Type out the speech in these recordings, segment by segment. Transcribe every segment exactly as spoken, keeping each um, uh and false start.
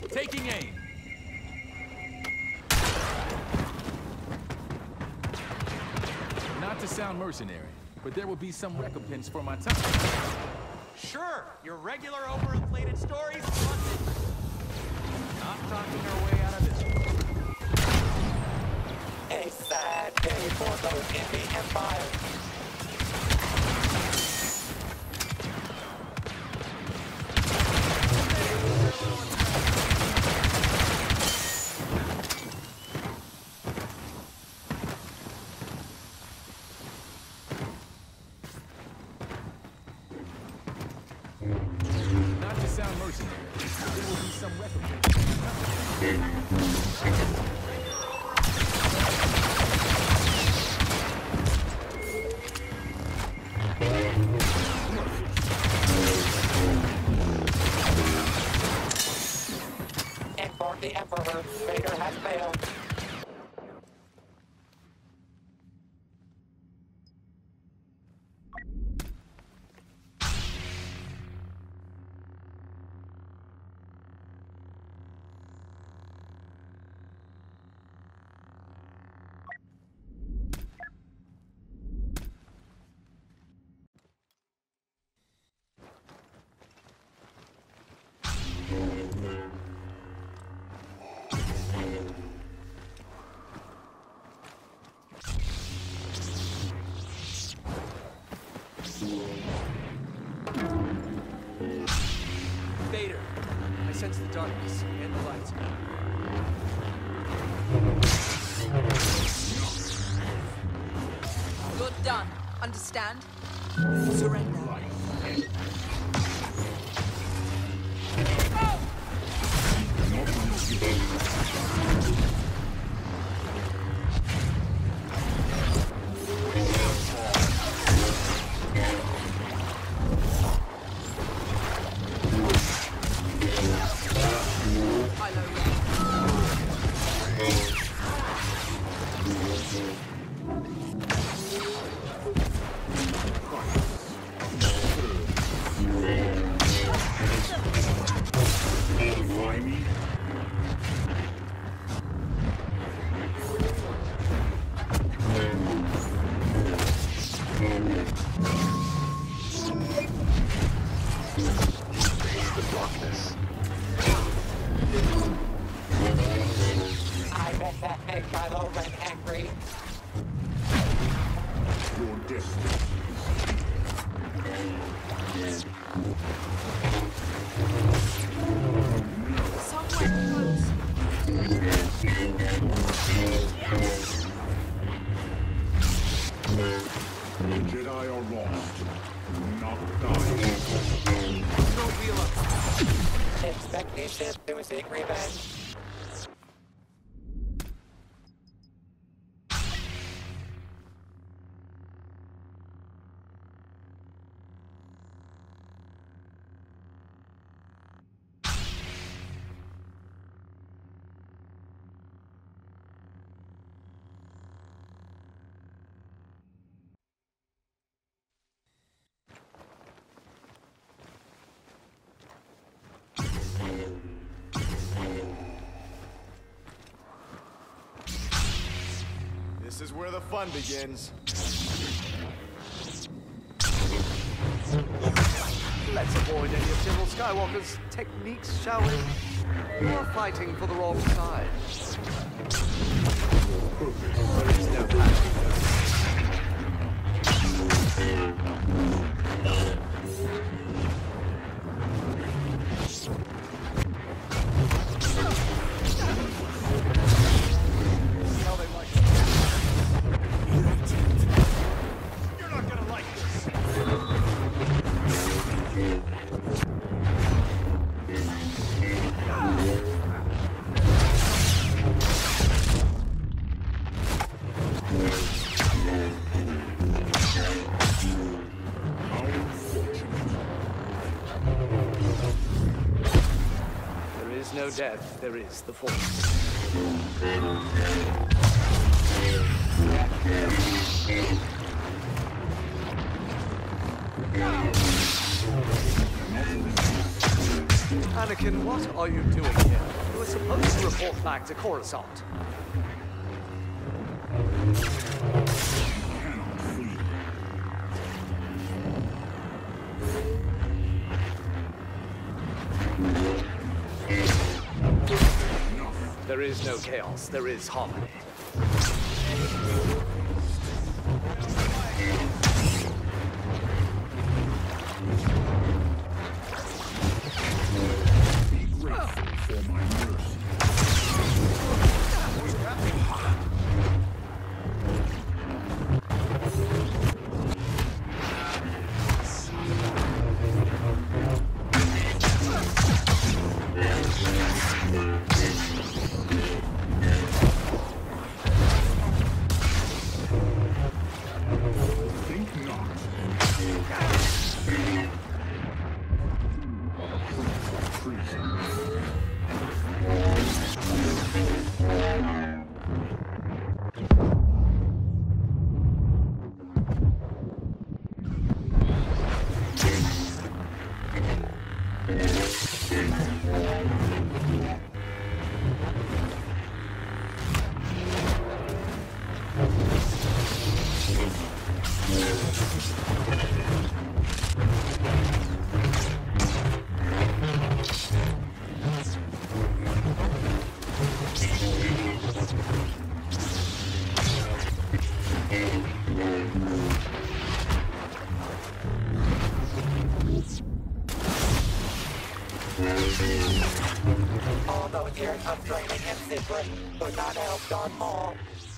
Taking aim. Not to sound mercenary, but there will be some recompense for my time. Sure, your regular overinflated stories funded. Not talking our way out of this one. A sad day for those in the Empire. Not to sound mercenary, there will be some recompense. And for the Emperor, Vader has failed. Vader, I sense the darkness and the lights. You're done. Understand? Surrender. I bet that made Kylo Ren angry. Your destiny. Somewhere close. The Jedi are lost. Not dying. No wheel up. Expect these ships to seek revenge. This is where the fun begins. Let's avoid any of General Skywalker's techniques, shall we? You're fighting for the wrong side. There is no passion. How they like it. You're not gonna like this. There is no death, there is the Force. Anakin, what are you doing here? You were supposed to report back to Coruscant. There is no chaos, there is harmony. All those years of training and secret could not help Darth Maul.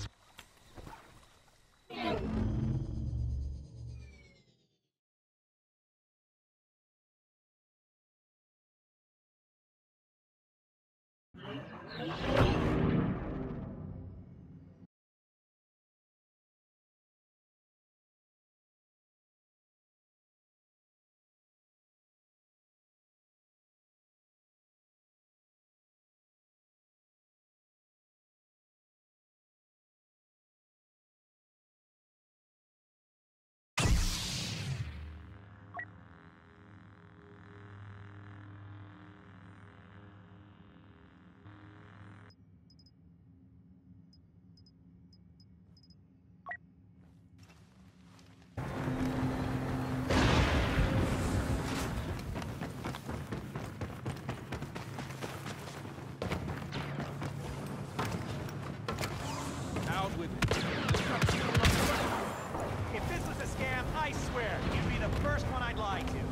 If this was a scam, I swear, you'd be the first one I'd lie to.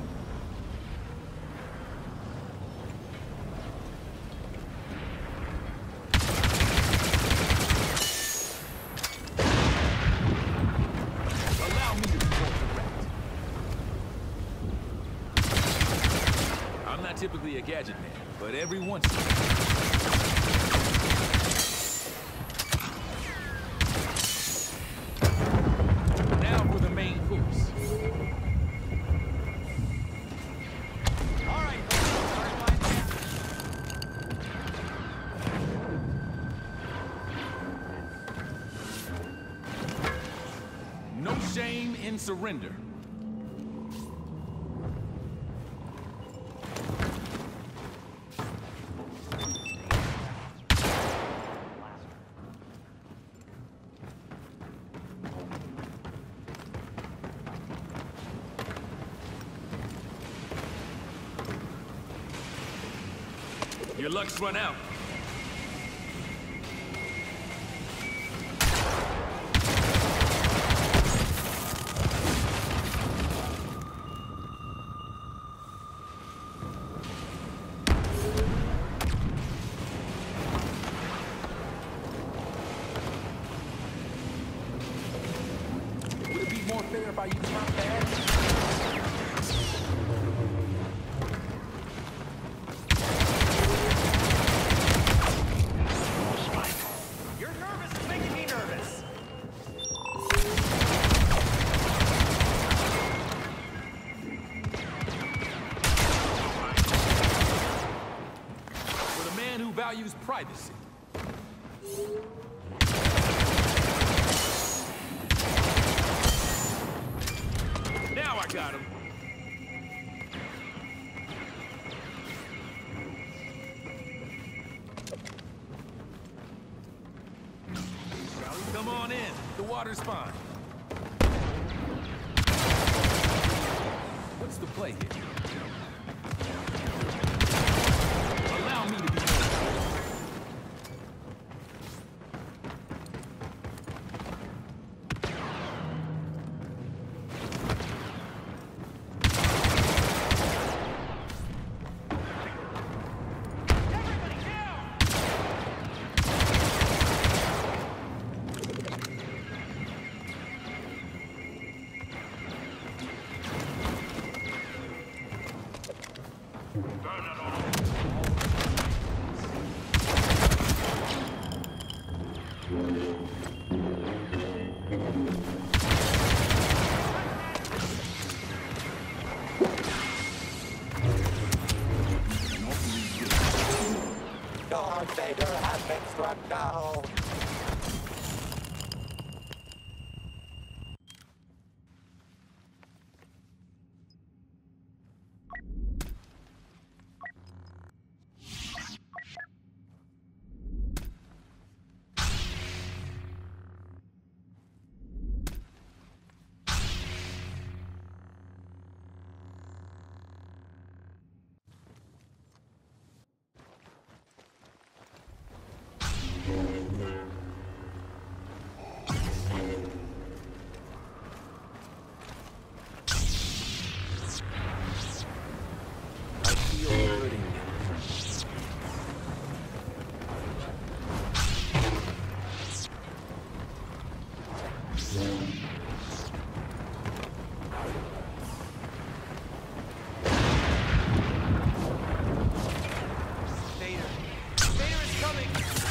Allow me to be more direct. I'm not typically a gadget man, but every once in a while. No shame in surrender. Your luck's run out. Would it be more fair if I used my badge? Values privacy. Now I got him. Martyr's fine. What's the play here? Allow me to be. Darth Vader has been struck down. Vader. Vader is coming!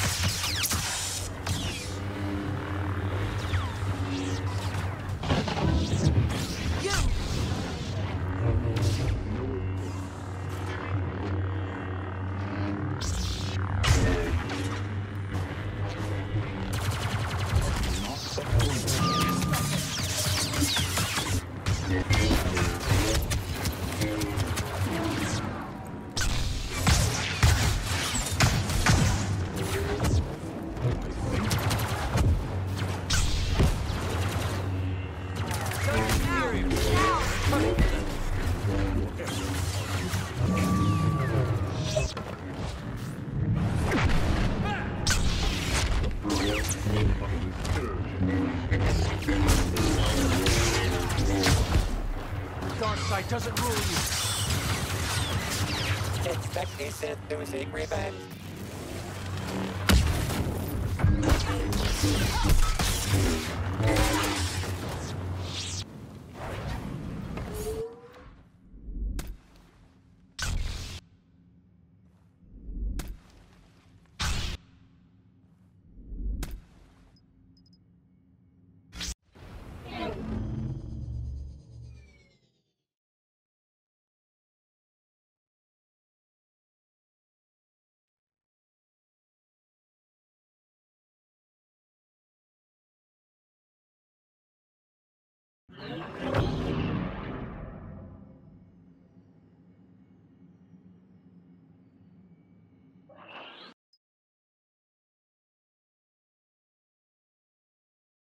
Darkseid doesn't rule you. Expect the Sith to seek revenge.